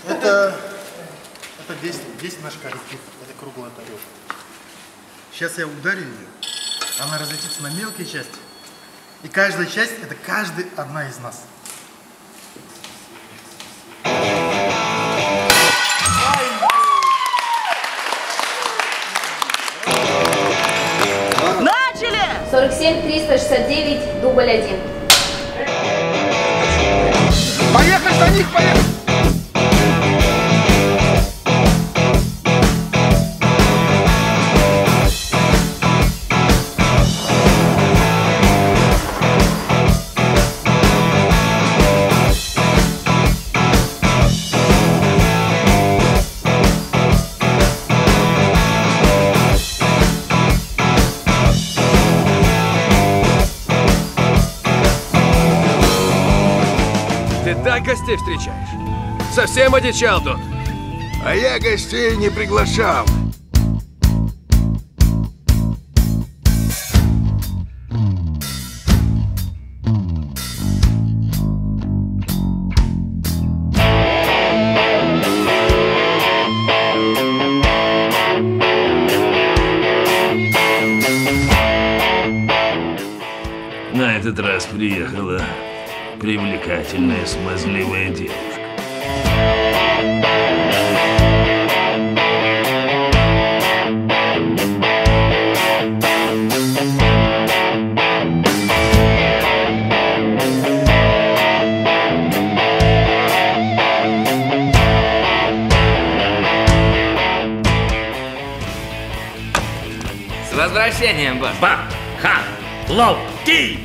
Это 10 наш коллектив. Это круглая тарелка. Сейчас я ударю ее, она разлетится на мелкие части. И каждая часть — это каждая одна из нас. Начали! 47-369, дубль 1. Поехали за них, поехали! Ты так гостей встречаешь? Совсем одичал тут? А я гостей не приглашал. На этот раз приехала привлекательная смазливая девушка. С возвращением, босс! Лоу-ки!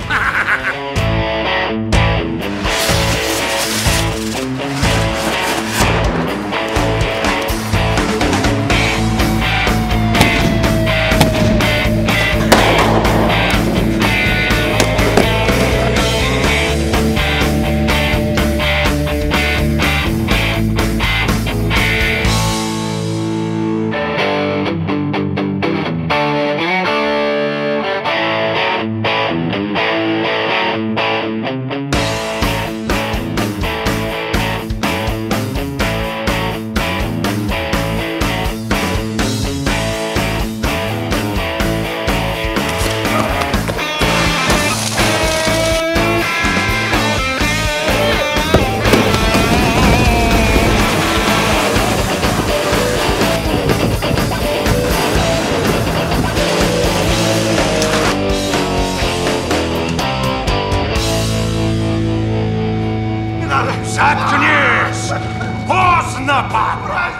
Заткнись! Поздно, папа!